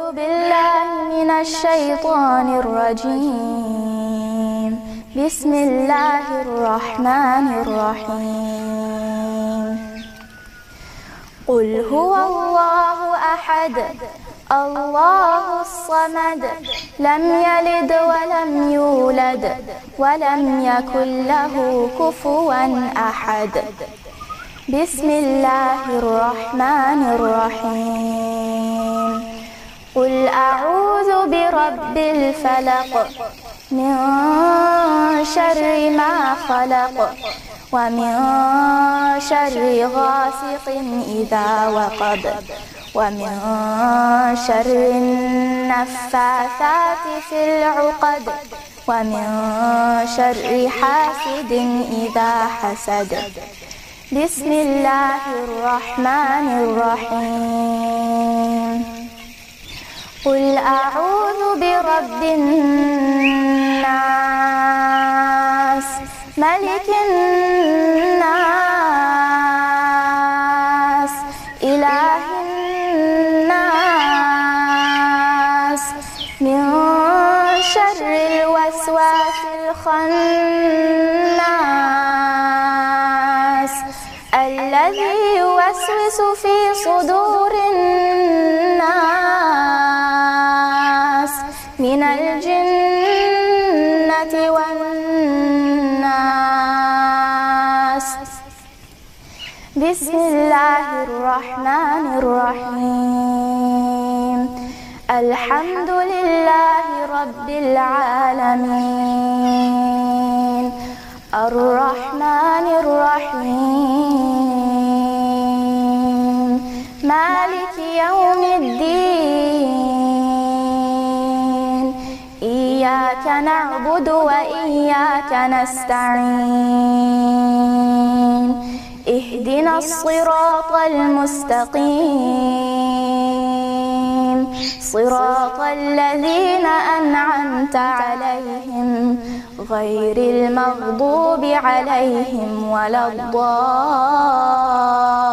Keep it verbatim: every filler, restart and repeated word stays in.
بالله من الشيطان الرجيم. بسم الله الرحمن الرحيم. قل هو الله أحد الله الصمد لم يلد ولم يولد ولم يكن له كفوا أحد. بسم الله الرحمن الرحيم. قل أعوذ برب الفلق من شر ما خلق ومن شر غاسق إذا وقب ومن شر النفاثات في العقد ومن شر حاسد إذا حسد. بسم الله الرحمن الرحيم. قل أعوذ برب الناس ملك الناس إله الناس من شر الوسواس الخناس الذي يوسوس في صدور الناس من الجنة والناس. بسم الله الرحمن الرحيم. الحمد لله رب العالمين الرحمن الرحيم مالك يوم الدين. إياك نعبد وإياك نستعين. اهدنا الصراط المستقيم صراط الذين أنعمت عليهم غير المغضوب عليهم ولا الضالين.